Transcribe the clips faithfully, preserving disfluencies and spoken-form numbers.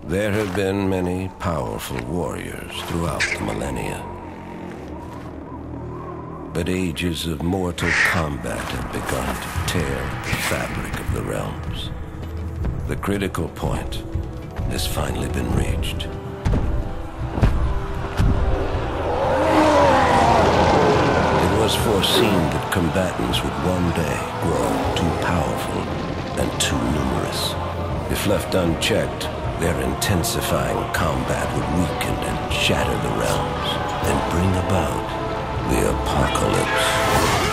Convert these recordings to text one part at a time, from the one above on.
There have been many powerful warriors throughout the millennia. But ages of mortal combat have begun to tear the fabric of the realms. The critical point has finally been reached. It was foreseen that combatants would one day grow too powerful and too numerous. If left unchecked, their intensifying combat would weaken and shatter the realms and bring about the apocalypse.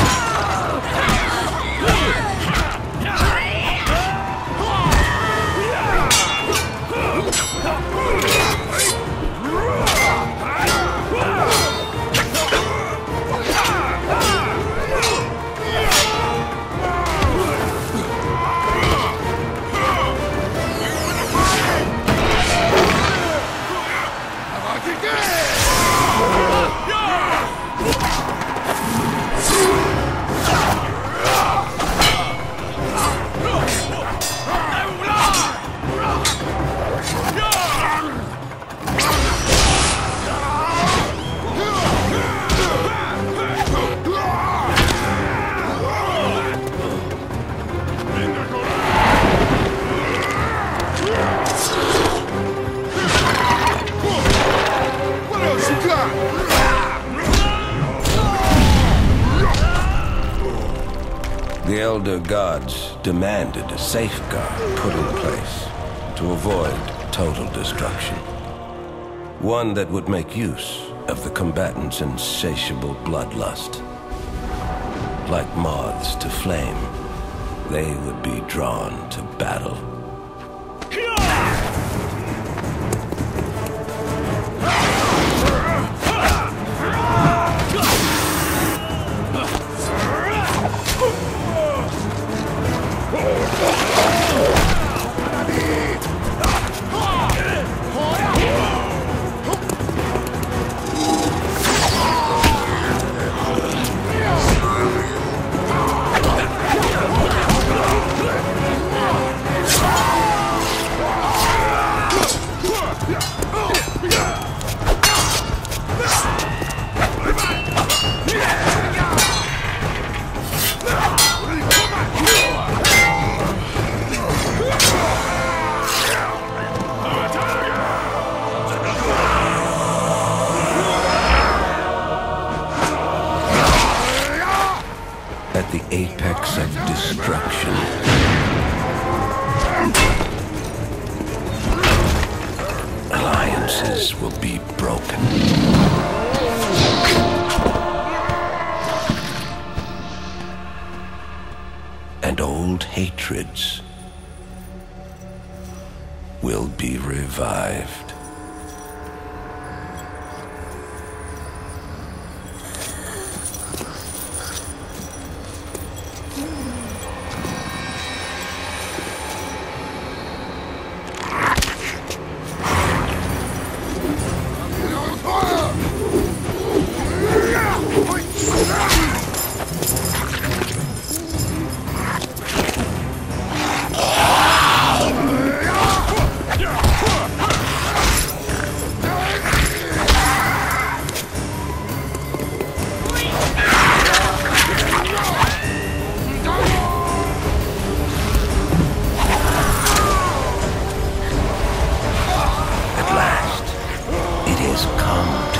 The Elder Gods demanded a safeguard put in place to avoid total destruction. One that would make use of the combatants' insatiable bloodlust. Like moths to flame, they would be drawn to battle. At the apex of destruction, alliances will be broken. And old hatreds will be revived.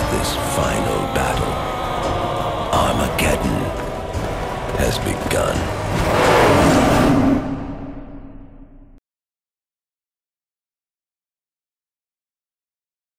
Final battle. Armageddon has begun.